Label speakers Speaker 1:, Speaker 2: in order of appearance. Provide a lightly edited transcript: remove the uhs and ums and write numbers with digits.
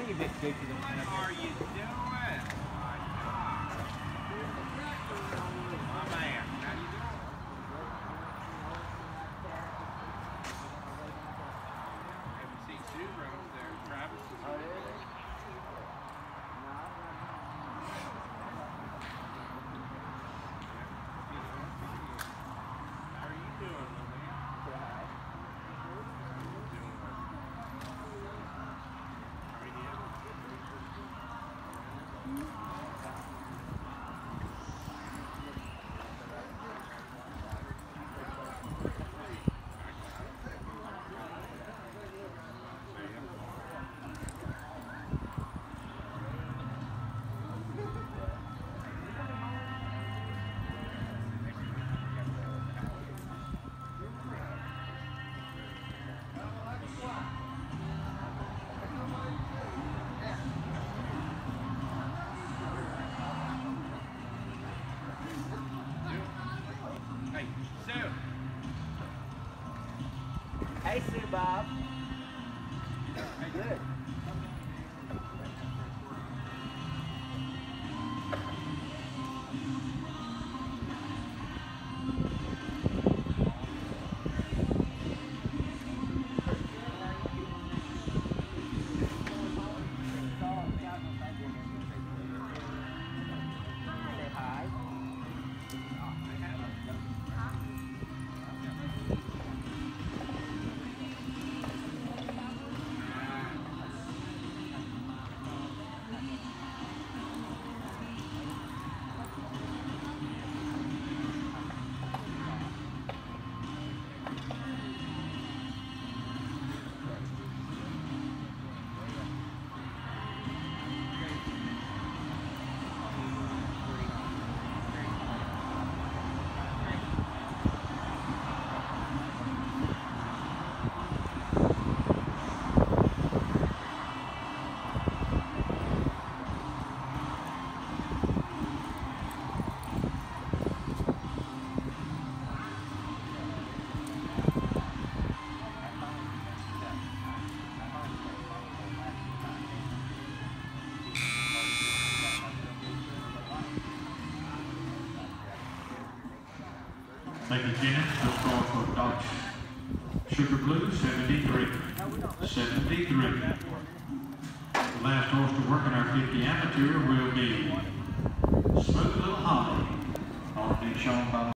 Speaker 1: you bit goofy.
Speaker 2: What are you doing? My God. My man, how you doing? Haven't seen Sue right over there. Travis is over there. How are you doing, little man? Hey, Sue.
Speaker 1: Hey, Sue Bob. Good.
Speaker 3: Thank you, Kenneth. The score for Dodge Sugar Blue, 73. 73. The last horse to work in our 50 amateur will be Smooth Little Holly, on being shown by